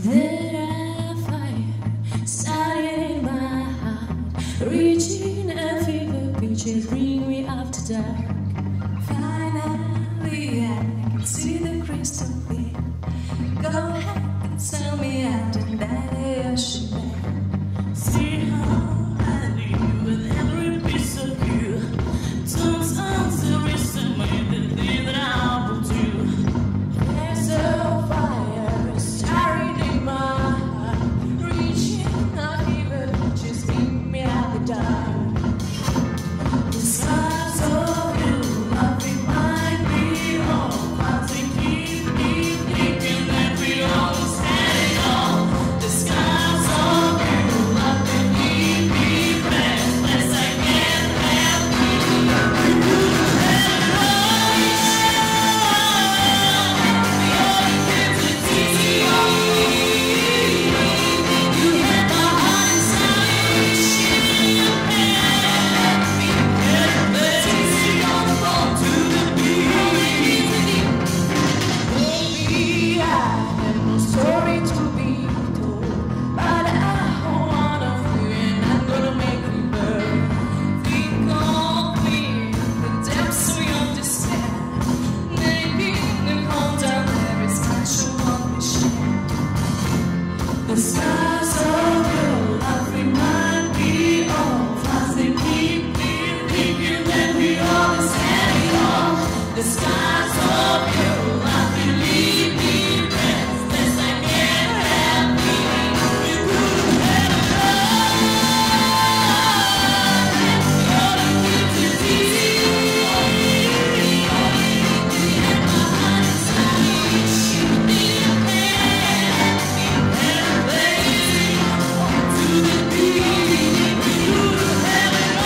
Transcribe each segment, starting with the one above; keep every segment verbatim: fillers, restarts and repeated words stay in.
There a fire started in my heart, reaching a fever pitch, bring me after dark. Finally I can see the crystal clear. Go ahead and tell me out and that I should be. See how I live with every piece of you. Don't underestimate the thing that I will do. There's a fire starting in my heart, reaching a fever pitch, bring me out the dark. The stars of you love remind me of how they keep me thinking that we always had it all. The skies of you love me, keep me restless. I can't help you. You could have had it all. The only entity of me. You had my heart inside, shivering your hand. Let's easy on the phone to the beat. Maybe I have no story to be told, but I hold one of you and I'm gonna make you burn. Think of me, the depths of your despair, naked and hold down every scratch of what we share. The stars of your love remind me of as they keep me thinking that we always had it all. The stars of your love leave me restless. I can't help me. You could have it all. All you need to do. You had my heart inside, shooting your hand, and blazing to the beat. You could have it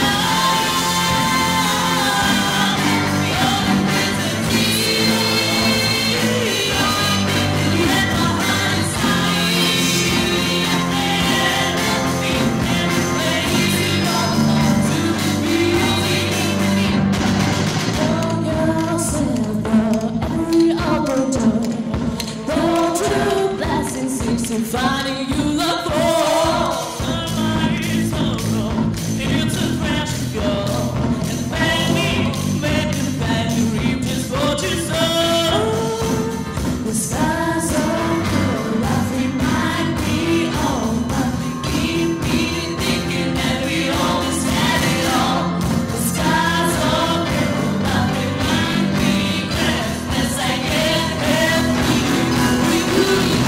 finding you the core. Somebody is so wrong. It's a crash to go. And baby, make it bad. You reap just what you sow. The stars of your love remind me of what they keep me thinking that we always had it all. The stars of your love remind me restless. I can't help you. We could